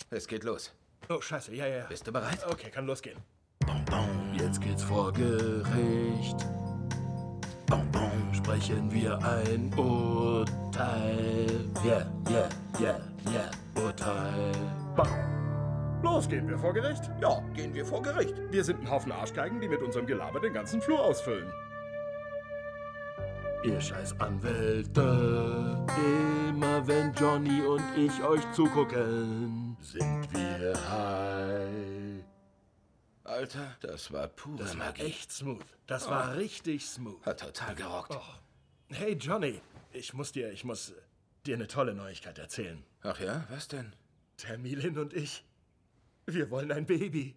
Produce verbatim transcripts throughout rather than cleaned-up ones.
Es geht los. Oh, scheiße, ja, ja, ja. Bist du bereit? Okay, kann losgehen. Bom, bom, jetzt geht's vor Gericht. Bom, bom, sprechen wir ein Urteil. Yeah, yeah, yeah, yeah, Urteil. Bam. Los, gehen wir vor Gericht? Ja, gehen wir vor Gericht. Wir sind ein Haufen Arschgeigen, die mit unserem Gelaber den ganzen Flur ausfüllen. Ihr scheiß Anwälte, immer wenn Johnny und ich euch zugucken, sind wir high. Alter, das war pure Das war Magie. echt smooth. Das war richtig smooth. Hat total gerockt. Oh. Hey, Johnny, ich muss dir, ich muss äh, dir eine tolle Neuigkeit erzählen. Ach ja, was denn? Tamilin und ich, wir wollen ein Baby.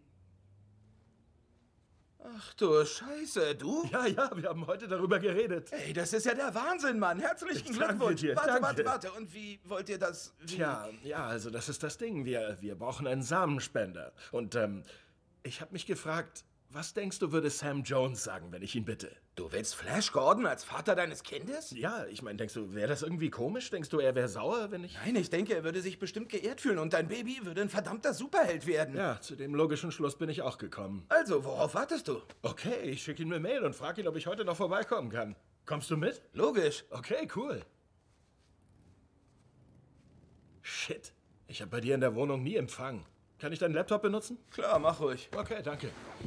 Ach du Scheiße, du? Ja, ja, wir haben heute darüber geredet. Ey, das ist ja der Wahnsinn, Mann. Herzlichen Ich danke Glückwunsch. dir, warte, danke. warte, warte. Und wie wollt ihr das... Wie? Tja, ja, also das ist das Ding. Wir, wir brauchen einen Samenspender. Und ähm, ich habe mich gefragt, was denkst du, würde Sam Jones sagen, wenn ich ihn bitte? Du willst Flash Gordon als Vater deines Kindes? Ja, ich meine, denkst du, wäre das irgendwie komisch? Denkst du, er wäre sauer, wenn ich... Nein, ich denke, er würde sich bestimmt geehrt fühlen und dein Baby würde ein verdammter Superheld werden. Ja, zu dem logischen Schluss bin ich auch gekommen. Also, worauf wartest du? Okay, ich schicke ihm eine Mail und frage ihn, ob ich heute noch vorbeikommen kann. Kommst du mit? Logisch. Okay, cool. Shit, ich habe bei dir in der Wohnung nie Empfang. Kann ich deinen Laptop benutzen? Klar, mach ruhig. Okay, danke.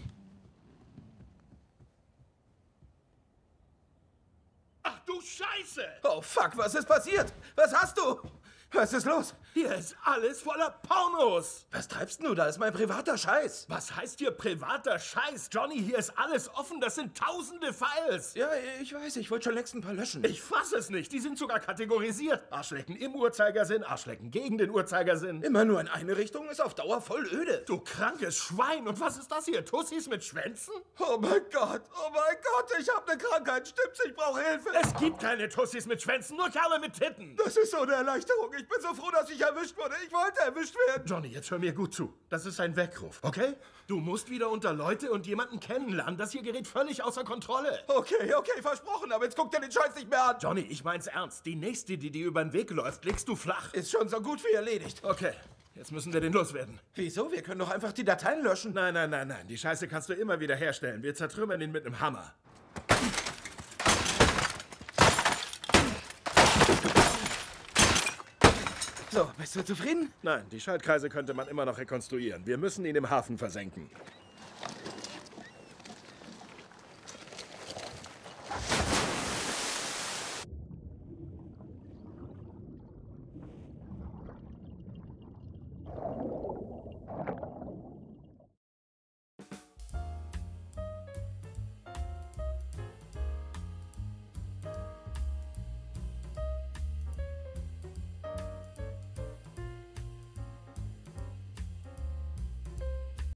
Ach du Scheiße! Oh, fuck, was ist passiert? Was hast du? Was ist los? Hier ist alles voller Pornos! Was treibst du? Da ist mein privater Scheiß. Was heißt hier privater Scheiß? Johnny, hier ist alles offen. Das sind tausende Files. Ja, ich weiß, ich wollte schon längst ein paar löschen. Ich fass es nicht. Die sind sogar kategorisiert. Arschlecken im Uhrzeigersinn, Arschlecken gegen den Uhrzeigersinn. Immer nur in eine Richtung ist auf Dauer voll öde. Du krankes Schwein. Und was ist das hier? Tussis mit Schwänzen? Oh mein Gott, oh mein Gott, ich habe eine Krankheit. Stimmt's, ich brauche Hilfe. Es gibt keine Tussis mit Schwänzen, nur Kerle mit Titten. Das ist so eine Erleichterung. Ich bin so froh, dass ich erwischt wurde. Ich wollte erwischt werden. Johnny, jetzt hör mir gut zu. Das ist ein Weckruf, okay? Du musst wieder unter Leute und jemanden kennenlernen. Das hier gerät völlig außer Kontrolle. Okay, okay, versprochen, aber jetzt guck dir den Scheiß nicht mehr an. Johnny, ich mein's ernst. Die nächste, die dir über den Weg läuft, legst du flach. Ist schon so gut wie erledigt. Okay, jetzt müssen wir den loswerden. Wieso? Wir können doch einfach die Dateien löschen. Nein, nein, nein, nein. Die Scheiße kannst du immer wieder herstellen. Wir zertrümmern ihn mit einem Hammer. So, bist du zufrieden? Nein, die Schaltkreise könnte man immer noch rekonstruieren. Wir müssen ihn im Hafen versenken.